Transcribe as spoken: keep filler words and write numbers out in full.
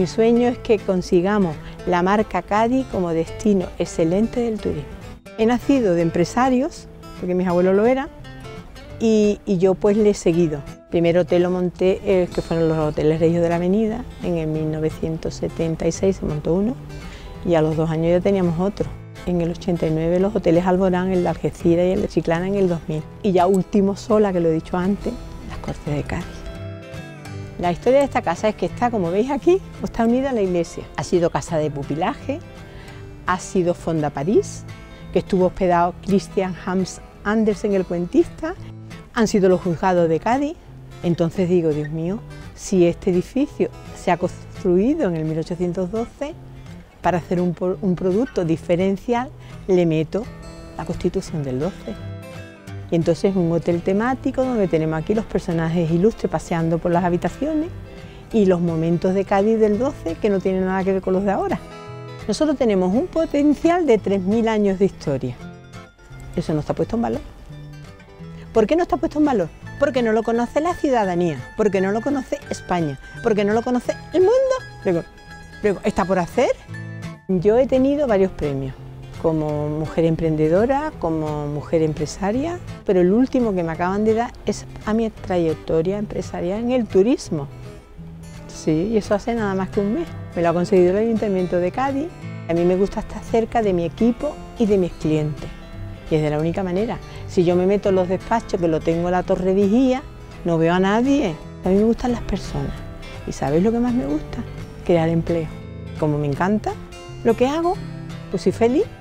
mi sueño es que consigamos la marca Cádiz como destino excelente del turismo. He nacido de empresarios, porque mis abuelos lo eran, y, y yo pues le he seguido. El primer hotel lo monté, eh, que fueron los Hoteles Regios de la Avenida, en el mil novecientos setenta y seis se montó uno, y a los dos años ya teníamos otro. En el ochenta y nueve los Hoteles Alborán, el de Algeciras y el de Chiclana en el dos mil. Y ya último sola, que lo he dicho antes, las Cortes de Cádiz. La historia de esta casa es que está, como veis aquí, está unida a la iglesia. Ha sido casa de pupilaje, ha sido Fonda París, que estuvo hospedado Christian Hans Andersen, el cuentista, han sido los juzgados de Cádiz. Entonces digo, Dios mío, si este edificio se ha construido en el mil ochocientos doce, para hacer un, un producto diferencial, le meto la Constitución del doce. Y entonces es un hotel temático donde tenemos aquí los personajes ilustres paseando por las habitaciones y los momentos de Cádiz del doce que no tienen nada que ver con los de ahora. Nosotros tenemos un potencial de tres mil años de historia. Eso no está puesto en valor. ¿Por qué no está puesto en valor? Porque no lo conoce la ciudadanía, porque no lo conoce España, porque no lo conoce el mundo. Luego, luego ¿está por hacer? Yo he tenido varios premios, como mujer emprendedora, como mujer empresaria, pero el último que me acaban de dar es a mi trayectoria empresarial en el turismo. Sí, y eso hace nada más que un mes. Me lo ha concedido el Ayuntamiento de Cádiz. A mí me gusta estar cerca de mi equipo y de mis clientes. Y es de la única manera. Si yo me meto en los despachos, que lo tengo en la torre vigía, no veo a nadie. A mí me gustan las personas. ¿Y sabéis lo que más me gusta? Crear empleo. Como me encanta lo que hago, pues soy feliz.